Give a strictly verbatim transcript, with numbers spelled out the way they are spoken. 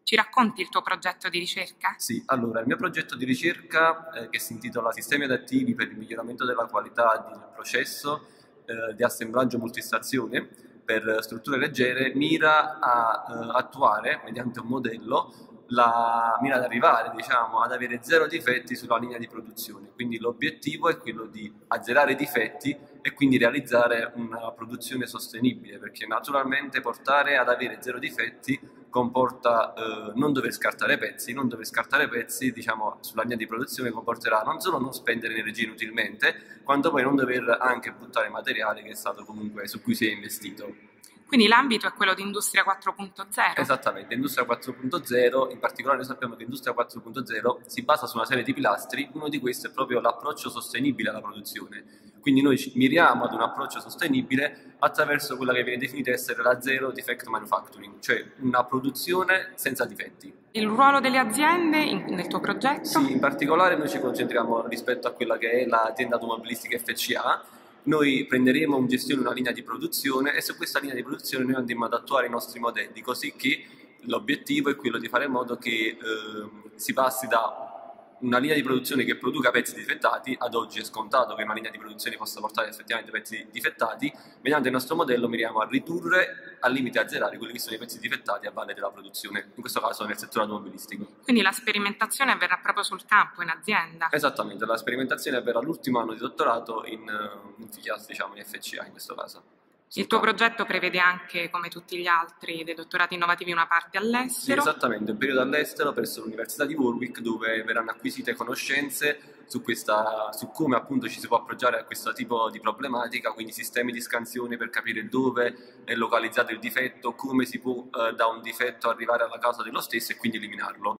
Ci racconti il tuo progetto di ricerca? Sì, allora il mio progetto di ricerca eh, che si intitola Sistemi adattivi per il miglioramento della qualità del processo eh, di assemblaggio multistazione per strutture leggere mira a eh, attuare mediante un modello la, mira ad arrivare diciamo, ad avere zero difetti sulla linea di produzione. Quindi l'obiettivo è quello di azzerare i difetti e quindi realizzare una produzione sostenibile, perché naturalmente portare ad avere zero difetti comporta eh, non dover scartare pezzi, non dover scartare pezzi diciamo sulla linea di produzione comporterà non solo non spendere energia inutilmente, quanto poi non dover anche buttare materiale che è stato comunque su cui si è investito. Quindi l'ambito è quello di Industria quattro punto zero? Esattamente, Industria quattro punto zero, in particolare noi sappiamo che Industria quattro punto zero si basa su una serie di pilastri, uno di questi è proprio l'approccio sostenibile alla produzione, quindi noi ci miriamo ad un approccio sostenibile attraverso quella che viene definita essere la zero defect manufacturing, cioè una produzione senza difetti. Il ruolo delle aziende in, nel tuo progetto? Sì, in particolare noi ci concentriamo rispetto a quella che è l'azienda automobilistica F C A. Noi prenderemo in gestione una linea di produzione e su questa linea di produzione noi andremo ad attuare i nostri modelli, così che l'obiettivo è quello di fare in modo che eh, si passi da una linea di produzione che produca pezzi difettati. Ad oggi è scontato che una linea di produzione possa portare effettivamente pezzi difettati. Mediante il nostro modello miriamo a ridurre, al limite azzerare quelli che sono i pezzi difettati a valle della produzione, in questo caso nel settore automobilistico. Quindi la sperimentazione avverrà proprio sul campo, in azienda? Esattamente, la sperimentazione avverrà all'ultimo anno di dottorato in, in F I A S, diciamo, in F C A in questo caso. Il tuo progetto prevede anche, come tutti gli altri dei dottorati innovativi, una parte all'estero? Sì, esattamente, un periodo all'estero presso l'Università di Warwick, dove verranno acquisite conoscenze su, questa, su come appunto ci si può approcciare a questo tipo di problematica, quindi sistemi di scansione per capire dove è localizzato il difetto, come si può eh, da un difetto arrivare alla causa dello stesso e quindi eliminarlo.